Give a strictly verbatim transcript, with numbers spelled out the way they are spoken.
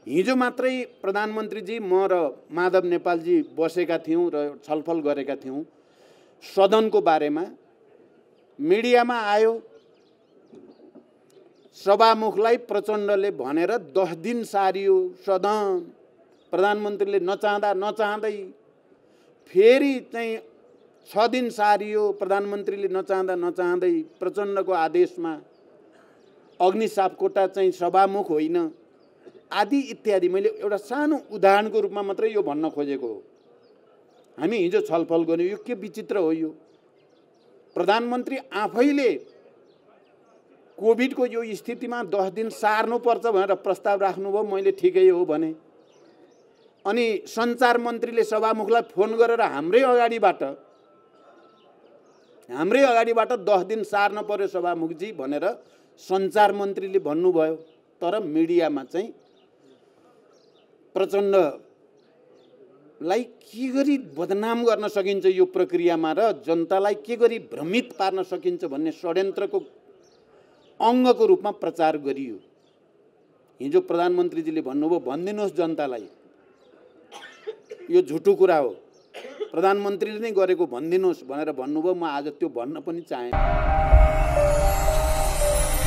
हिजो मात्रै प्रधानमन्त्रीजी म र माधव नेपालजी बसेका थियौँ र छलफल गरेका थियौँ सदनको बारेमा। मिडियामा आयो सभामुखलाई प्रचण्डले भनेर दस दिन सारियो सदन। प्रधानमन्त्रीले नचाहँदा नचाहँदै फेरि चाहिँ छ दिन सारियो प्रधानमन्त्रीले नचाहँदा नचाहँदै प्रचण्डको आदेशमा। अग्नि सापकोटा चाहिँ सभामुख होइन आदि इत्यादि। मैले एउटा सानो उदाहरणको रूपमा मात्रै यो भन्न खोजेको हो। हामी हिजो छलफल गर्यौँ, यो के विचित्र हो यो। प्रधानमन्त्री आफैले कोभिडको यो स्थितिमा दस दिन सार्नुपर्छ भनेर प्रस्ताव राख्नुभयो, मैले ठिकै हो भने। अनि सञ्चार मन्त्रीले सभामुखलाई फोन गरेर हाम्रै अगाडिबाट हाम्रै अगाडिबाट दस दिन सार्न पर्यो सभामुखजी भनेर सञ्चार मन्त्रीले भन्नुभयो। तर मिडियामा चाहिँ प्रचण्डलाई के गरी बदनाम गर्न सकिन्छ यो प्रक्रियामा र जनतालाई के गरी भ्रमित पार्न सकिन्छ भन्ने षड्यन्त्रको अङ्गको रूपमा प्रचार गरियो। हिजो प्रधानमन्त्रीजीले भन्नुभयो भनिदिनुहोस् जनतालाई यो झुटो कुरा हो, प्रधानमन्त्रीले नै गरेको भनिदिनुहोस् भनेर भन्नुभयो। म आज त्यो भन्न पनि चाहेँ।